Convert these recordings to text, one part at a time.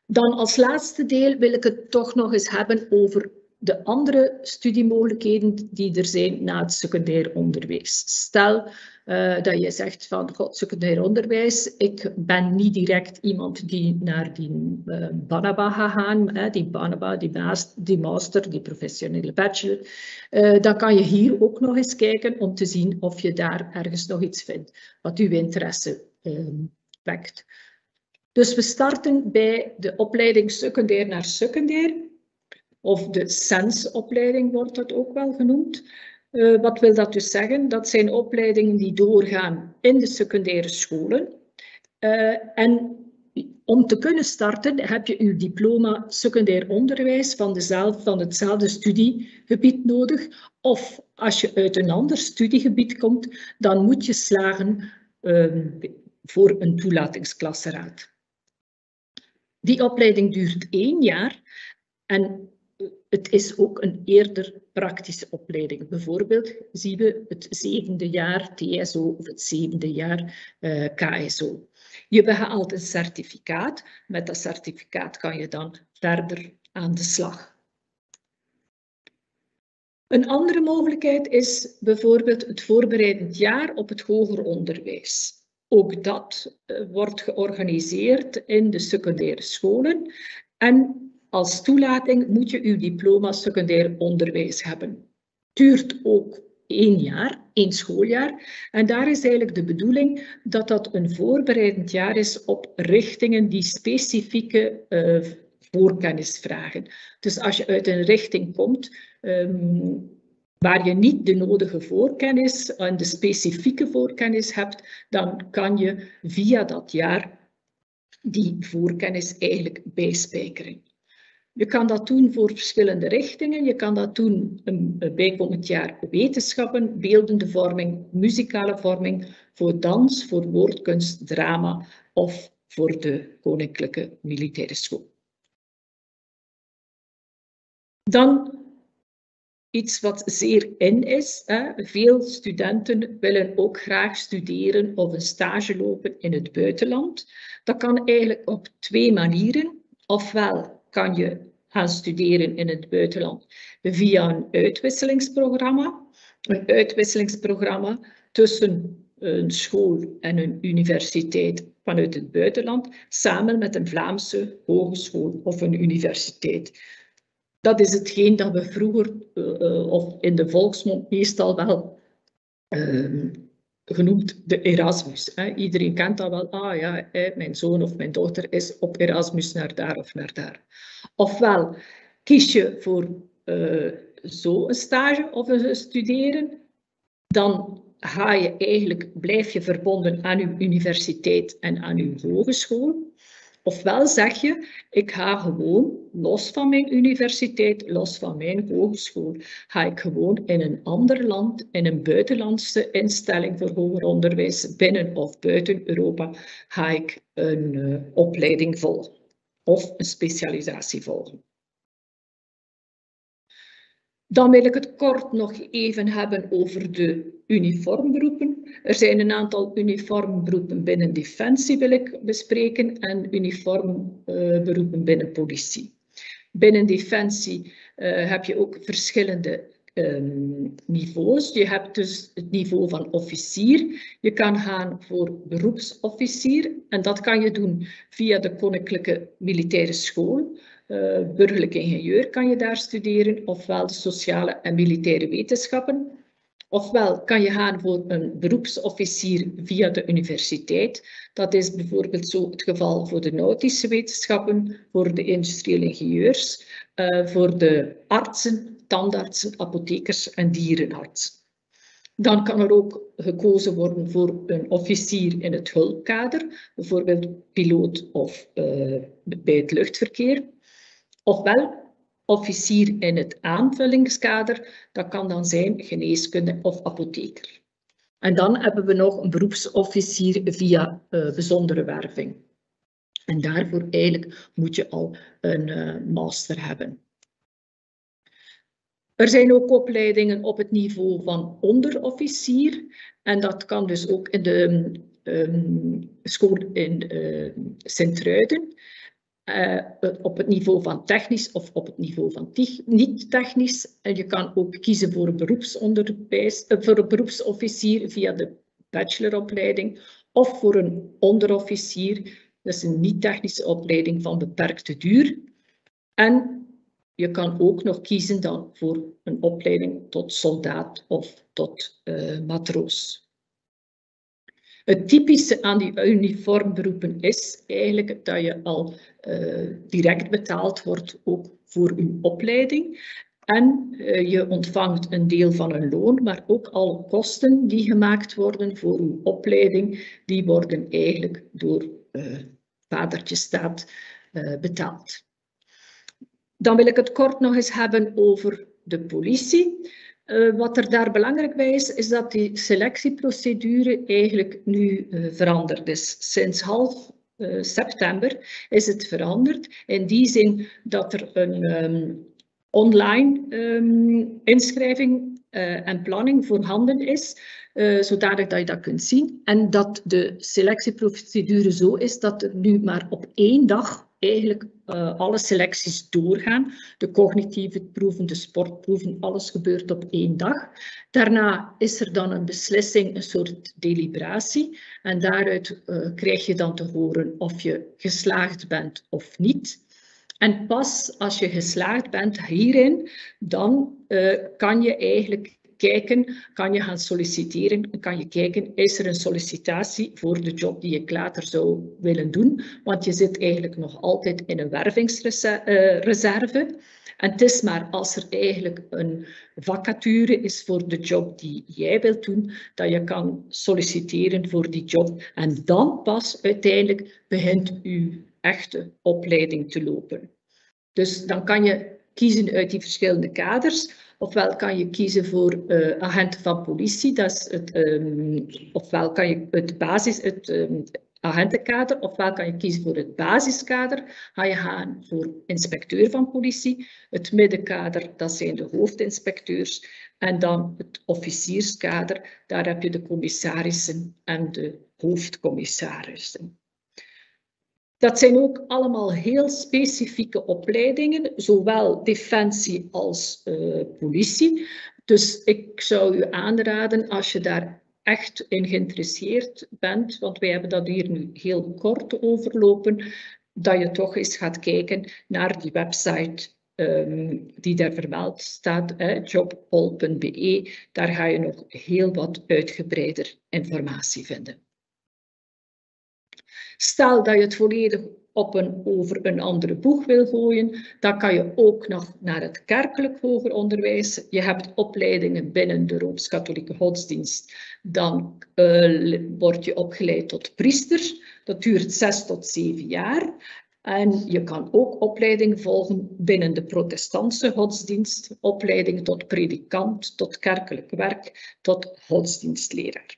Dan als laatste deel wil ik het toch nog eens hebben over de andere studiemogelijkheden die er zijn na het secundair onderwijs. Stel dat je zegt van god, secundair onderwijs, ik ben niet direct iemand die naar die BANABA gaat gaan, die BANABA, die master, die professionele bachelor. Dan kan je hier ook nog eens kijken om te zien of je daar ergens nog iets vindt wat uw interesse wekt. Dus we starten bij de opleiding secundair naar secundair, of de SENS-opleiding wordt dat ook wel genoemd. Wat wil dat dus zeggen? Dat zijn opleidingen die doorgaan in de secundaire scholen. En om te kunnen starten heb je uw diploma secundair onderwijs van hetzelfde studiegebied nodig. Of als je uit een ander studiegebied komt, dan moet je slagen voor een toelatingsklasseraad. Die opleiding duurt 1 jaar en het is ook een eerder praktische opleiding. Bijvoorbeeld zien we het 7e jaar TSO of het 7e jaar KSO. Je behaalt een certificaat. Met dat certificaat kan je dan verder aan de slag. Een andere mogelijkheid is bijvoorbeeld het voorbereidend jaar op het hoger onderwijs. Ook dat wordt georganiseerd in de secundaire scholen. En als toelating moet je uw diploma secundair onderwijs hebben. Het duurt ook 1 jaar, 1 schooljaar. En daar is eigenlijk de bedoeling dat dat een voorbereidend jaar is op richtingen die specifieke voorkennis vragen. Dus als je uit een richting komt waar je niet de nodige voorkennis en de specifieke voorkennis hebt, dan kan je via dat jaar die voorkennis eigenlijk bijspijkeren. Je kan dat doen voor verschillende richtingen. Je kan dat doen een bijkomend jaar wetenschappen, beeldende vorming, muzikale vorming, voor dans, voor woordkunst, drama of voor de Koninklijke Militaire School. Dan iets wat zeer in is. Veel studenten willen ook graag studeren of een stage lopen in het buitenland. Dat kan eigenlijk op 2 manieren. Ofwel kan je gaan studeren in het buitenland via een uitwisselingsprogramma. Een uitwisselingsprogramma tussen een school en een universiteit vanuit het buitenland, samen met een Vlaamse hogeschool of een universiteit. Dat is hetgeen dat we vroeger, of in de volksmond meestal wel genoemd de Erasmus. Iedereen kent dat wel. Ah ja, mijn zoon of mijn dochter is op Erasmus naar daar of naar daar. Ofwel kies je voor zo'n stage of een studeren, dan blijf je verbonden aan uw universiteit en aan uw hogeschool. Ofwel zeg je, ik ga gewoon, los van mijn universiteit, los van mijn hogeschool, ga ik gewoon in een ander land, in een buitenlandse instelling voor hoger onderwijs, binnen of buiten Europa, ga ik een opleiding volgen of een specialisatie volgen. Dan wil ik het kort nog even hebben over de uniformberoepen. Er zijn een aantal uniformberoepen binnen Defensie wil ik bespreken en uniformberoepen binnen politie. Binnen Defensie heb je ook verschillende niveaus. Je hebt dus het niveau van officier. Je kan gaan voor beroepsofficier en dat kan je doen via de Koninklijke Militaire School. Burgerlijk ingenieur kan je daar studeren, ofwel de sociale en militaire wetenschappen. Ofwel kan je gaan voor een beroepsofficier via de universiteit. Dat is bijvoorbeeld zo het geval voor de nautische wetenschappen, voor de industriële ingenieurs, voor de artsen, tandartsen, apothekers en dierenartsen. Dan kan er ook gekozen worden voor een officier in het hulpkader, bijvoorbeeld piloot of bij het luchtverkeer. Ofwel officier in het aanvullingskader, dat kan dan zijn geneeskunde of apotheker. En dan hebben we nog een beroepsofficier via bijzondere werving. En daarvoor eigenlijk moet je al een master hebben. Er zijn ook opleidingen op het niveau van onderofficier. En dat kan dus ook in de school in Sint-Truiden. op het niveau van technisch of op het niveau van niet-technisch. En je kan ook kiezen voor een beroepsonderwijs, voor een beroepsofficier via de bacheloropleiding of voor een onderofficier. Dat is een niet-technische opleiding van beperkte duur. En je kan ook nog kiezen dan voor een opleiding tot soldaat of tot matroos. Het typische aan die uniformberoepen is eigenlijk dat je al direct betaald wordt ook voor je opleiding. En je ontvangt een deel van een loon, maar ook alle kosten die gemaakt worden voor uw opleiding, die worden eigenlijk door vadertje staat betaald. Dan wil ik het kort nog eens hebben over de politie. Wat er daar belangrijk bij is, is dat die selectieprocedure eigenlijk nu veranderd is. Sinds half september is het veranderd. In die zin dat er een online inschrijving en planning voorhanden is, zodanig dat je dat kunt zien. En dat de selectieprocedure zo is dat er nu maar op 1 dag eigenlijk alle selecties doorgaan. De cognitieve proeven, de sportproeven, alles gebeurt op 1 dag. Daarna is er dan een beslissing, een soort deliberatie. En daaruit krijg je dan te horen of je geslaagd bent of niet. En pas als je geslaagd bent hierin, dan kan je eigenlijk kijken, kan je gaan solliciteren, kan je kijken, is er een sollicitatie voor de job die ik later zou willen doen? Want je zit eigenlijk nog altijd in een wervingsreserve. En het is maar als er eigenlijk een vacature is voor de job die jij wilt doen, dat je kan solliciteren voor die job. En dan pas uiteindelijk begint je echte opleiding te lopen. Dus dan kan je kiezen uit die verschillende kaders. Ofwel kan je kiezen voor agenten van politie, dat is ofwel kan je het agentenkader, ofwel kan je kiezen voor het basiskader. Ga je gaan voor inspecteur van politie. Het middenkader, dat zijn de hoofdinspecteurs. En dan het officierskader, daar heb je de commissarissen en de hoofdcommissarissen. Dat zijn ook allemaal heel specifieke opleidingen, zowel defensie als politie. Dus ik zou u aanraden, als je daar echt in geïnteresseerd bent, want wij hebben dat hier nu heel kort overlopen, dat je toch eens gaat kijken naar die website die daar vermeld staat, jobpol.be. Daar ga je nog heel wat uitgebreider informatie vinden. Stel dat je het volledig over een andere boeg wil gooien, dan kan je ook nog naar het kerkelijk hoger onderwijs. Je hebt opleidingen binnen de Rooms-Katholieke godsdienst. Dan word je opgeleid tot priester. Dat duurt 6 tot 7 jaar. En je kan ook opleiding volgen binnen de protestantse godsdienst. Opleiding tot predikant, tot kerkelijk werk, tot godsdienstleraar.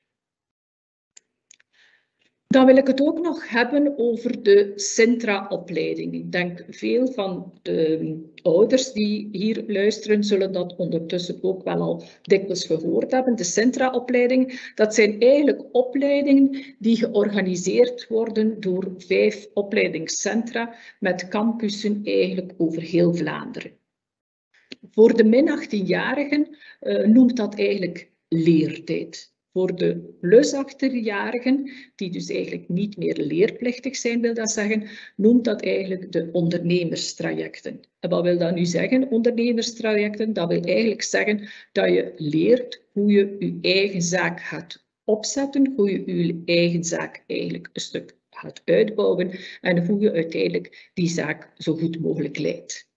Dan wil ik het ook nog hebben over de Sintra-opleiding. Ik denk veel van de ouders die hier luisteren zullen dat ondertussen ook wel al dikwijls gehoord hebben. De Sintra-opleiding, dat zijn eigenlijk opleidingen die georganiseerd worden door 5 opleidingscentra met campussen eigenlijk over heel Vlaanderen. Voor de min 18-jarigen noemt dat eigenlijk leertijd. Voor de plus 18-jarigen, die dus eigenlijk niet meer leerplichtig zijn, wil dat zeggen, noemt dat eigenlijk de ondernemerstrajecten. En wat wil dat nu zeggen, ondernemerstrajecten? Dat wil eigenlijk zeggen dat je leert hoe je je eigen zaak gaat opzetten, hoe je je eigen zaak eigenlijk een stuk gaat uitbouwen en hoe je uiteindelijk die zaak zo goed mogelijk leidt.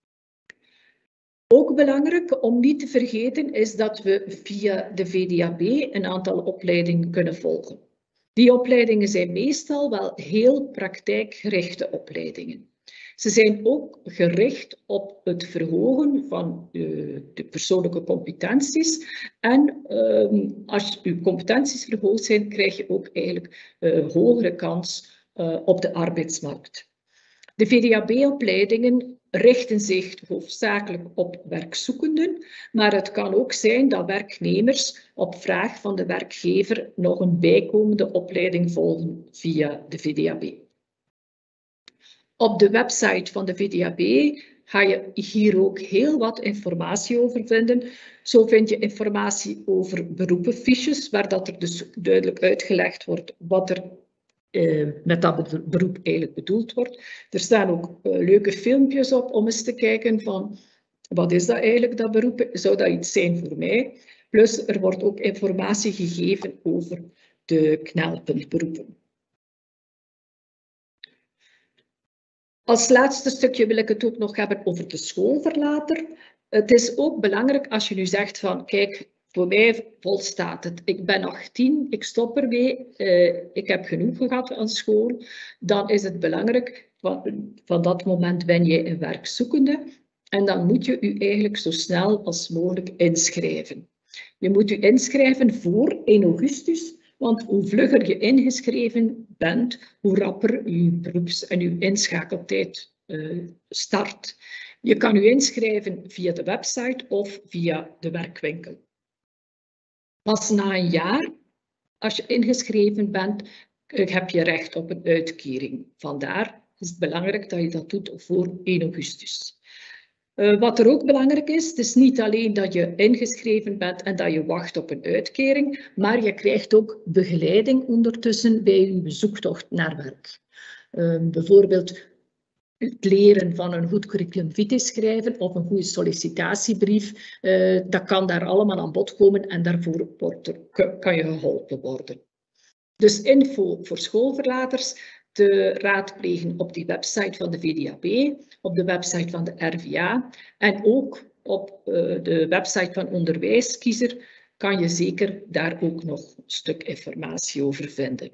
Ook belangrijk om niet te vergeten is dat we via de VDAB een aantal opleidingen kunnen volgen. Die opleidingen zijn meestal wel heel praktijkgerichte opleidingen. Ze zijn ook gericht op het verhogen van de persoonlijke competenties. En als uw competenties verhoogd zijn, krijg je ook eigenlijk hogere kans op de arbeidsmarkt. De VDAB-opleidingen richten zich hoofdzakelijk op werkzoekenden, maar het kan ook zijn dat werknemers op vraag van de werkgever nog een bijkomende opleiding volgen via de VDAB. Op de website van de VDAB ga je hier ook heel wat informatie over vinden. Zo vind je informatie over beroepenfiches, waar dat er dus duidelijk uitgelegd wordt wat er met dat beroep eigenlijk bedoeld wordt. Er staan ook leuke filmpjes op om eens te kijken van wat is dat eigenlijk, dat beroep? Zou dat iets zijn voor mij? Plus er wordt ook informatie gegeven over de knelpuntberoepen. Als laatste stukje wil ik het ook nog hebben over de schoolverlater. Het is ook belangrijk als je nu zegt van kijk, voor mij volstaat het. Ik ben 18, ik stop ermee, ik heb genoeg gehad aan school. Dan is het belangrijk, van dat moment ben je een werkzoekende. En dan moet je je eigenlijk zo snel als mogelijk inschrijven. Je moet je inschrijven voor 1 augustus. Want hoe vlugger je ingeschreven bent, hoe rapper je beroeps- en je inschakeltijd start. Je kan je inschrijven via de website of via de werkwinkel. Pas na een jaar, als je ingeschreven bent, heb je recht op een uitkering. Vandaar is het belangrijk dat je dat doet voor 1 augustus. Wat er ook belangrijk is, het is niet alleen dat je ingeschreven bent en dat je wacht op een uitkering, maar je krijgt ook begeleiding ondertussen bij je zoektocht naar werk. Bijvoorbeeld het leren van een goed curriculum vitae schrijven of een goede sollicitatiebrief, dat kan daar allemaal aan bod komen en daarvoor kan je geholpen worden. Dus info voor schoolverlaters te raadplegen op die website van de VDAB, op de website van de RVA en ook op de website van Onderwijskiezer kan je zeker daar ook nog een stuk informatie over vinden.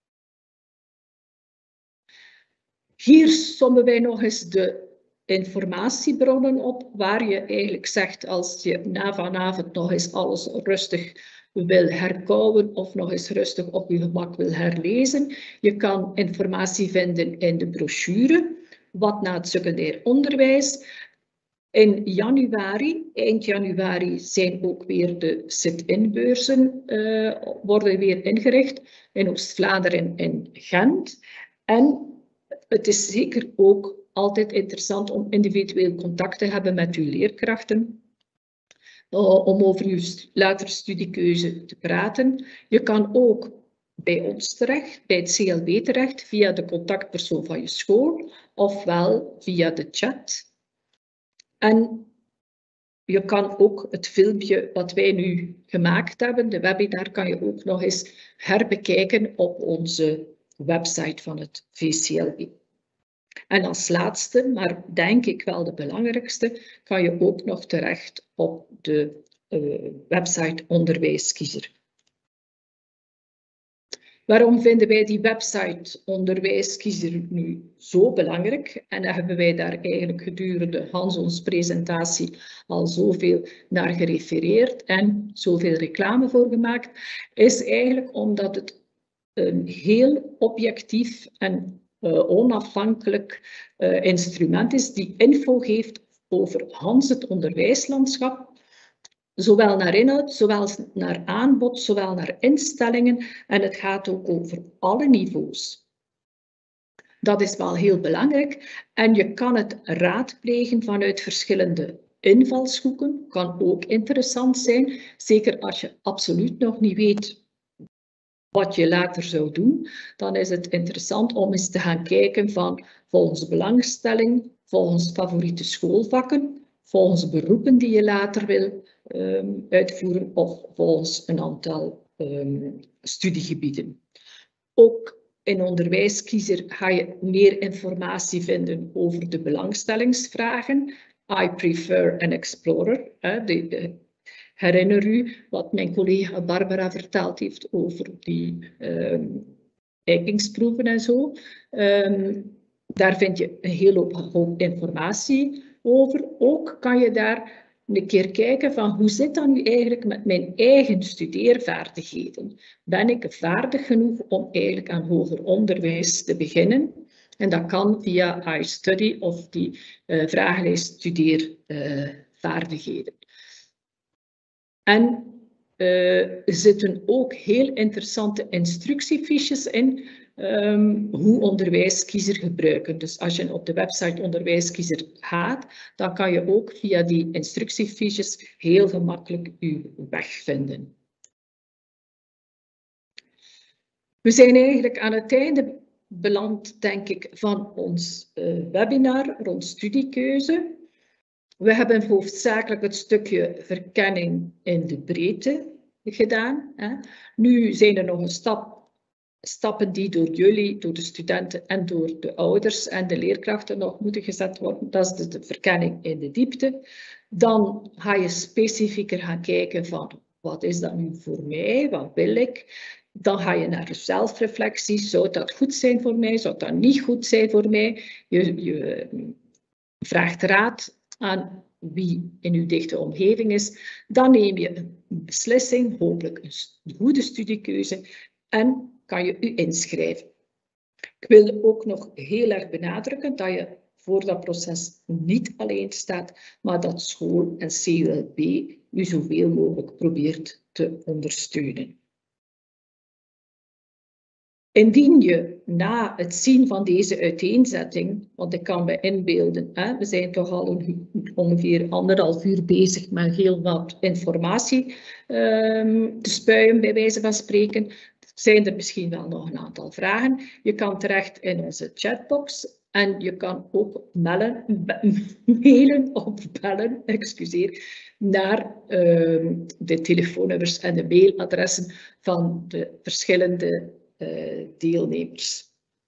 Hier sommen wij nog eens de informatiebronnen op, waar je eigenlijk zegt als je na vanavond nog eens alles rustig wil herkauwen of nog eens rustig op je gemak wil herlezen. Je kan informatie vinden in de brochure, wat na het secundair onderwijs. In januari, eind januari, zijn ook weer de sit-in-beurzen worden weer ingericht in Oost-Vlaanderen en Gent. En het is zeker ook altijd interessant om individueel contact te hebben met uw leerkrachten, om over uw latere studiekeuze te praten. Je kan ook bij ons terecht, bij het CLB terecht, via de contactpersoon van je school, ofwel via de chat. En je kan ook het filmpje wat wij nu gemaakt hebben, de webinar, kan je ook nog eens herbekijken op onze website van het VCLB. En als laatste, maar denk ik wel de belangrijkste, kan je ook nog terecht op de website Onderwijskiezer. Waarom vinden wij die website Onderwijskiezer nu zo belangrijk? En hebben wij daar eigenlijk gedurende onze presentatie al zoveel naar gerefereerd en zoveel reclame voor gemaakt? Is eigenlijk omdat het een heel objectief en onafhankelijk instrument is die info geeft over Hans het onderwijslandschap, zowel naar inhoud, zowel naar aanbod, zowel naar instellingen en het gaat ook over alle niveaus. Dat is wel heel belangrijk en je kan het raadplegen vanuit verschillende invalshoeken, kan ook interessant zijn, zeker als je absoluut nog niet weet wat je later zou doen, dan is het interessant om eens te gaan kijken van volgens belangstelling, volgens favoriete schoolvakken, volgens beroepen die je later wil uitvoeren of volgens een aantal studiegebieden. Ook in Onderwijskiezer ga je meer informatie vinden over de belangstellingsvragen. I prefer an explorer. Herinner u wat mijn collega Barbara verteld heeft over die eikingsproeven en zo. Daar vind je een hele hoop informatie over. Ook kan je daar een keer kijken van hoe zit dat nu eigenlijk met mijn eigen studeervaardigheden. Ben ik vaardig genoeg om eigenlijk aan hoger onderwijs te beginnen? En dat kan via iStudy of die vragenlijst studeervaardigheden. En er zitten ook heel interessante instructiefiches in. hoe onderwijskiezer gebruiken. Dus als je op de website onderwijskiezer gaat, dan kan je ook via die instructiefiches heel gemakkelijk je weg vinden. We zijn eigenlijk aan het einde beland, denk ik, van ons webinar rond studiekeuze. We hebben hoofdzakelijk het stukje verkenning in de breedte gedaan. Nu zijn er nog een stappen die door jullie, door de studenten en door de ouders en de leerkrachten nog moeten gezet worden. Dat is de verkenning in de diepte. Dan ga je specifieker gaan kijken van wat is dat nu voor mij, wat wil ik? Dan ga je naar de zelfreflectie. Zou dat goed zijn voor mij? Zou dat niet goed zijn voor mij? Je vraagt raad aan wie in uw dichte omgeving is. Dan neem je een beslissing, hopelijk een goede studiekeuze, en kan je u inschrijven. Ik wil ook nog heel erg benadrukken dat je voor dat proces niet alleen staat, maar dat school en CULB u zoveel mogelijk probeert te ondersteunen. Indien je na het zien van deze uiteenzetting, want ik kan me inbeelden, we zijn toch al ongeveer 1,5 uur bezig met heel wat informatie te spuien, bij wijze van spreken, zijn er misschien wel nog een aantal vragen. Je kan terecht in onze chatbox en je kan ook mailen of bellen, naar de telefoonnummers en de mailadressen van de verschillende deelnemers.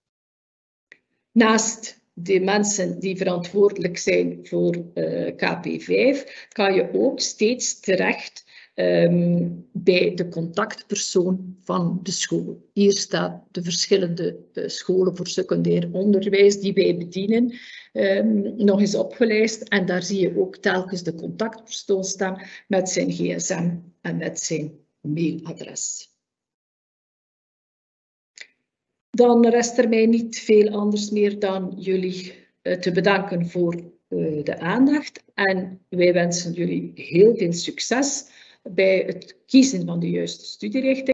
Naast de mensen die verantwoordelijk zijn voor KP5, kan je ook steeds terecht bij de contactpersoon van de school. Hier staan de verschillende scholen voor secundair onderwijs die wij bedienen nog eens opgelijst. En daar zie je ook telkens de contactpersoon staan met zijn gsm en met zijn mailadres. Dan rest er mij niet veel anders meer dan jullie te bedanken voor de aandacht. En wij wensen jullie heel veel succes bij het kiezen van de juiste studierichting.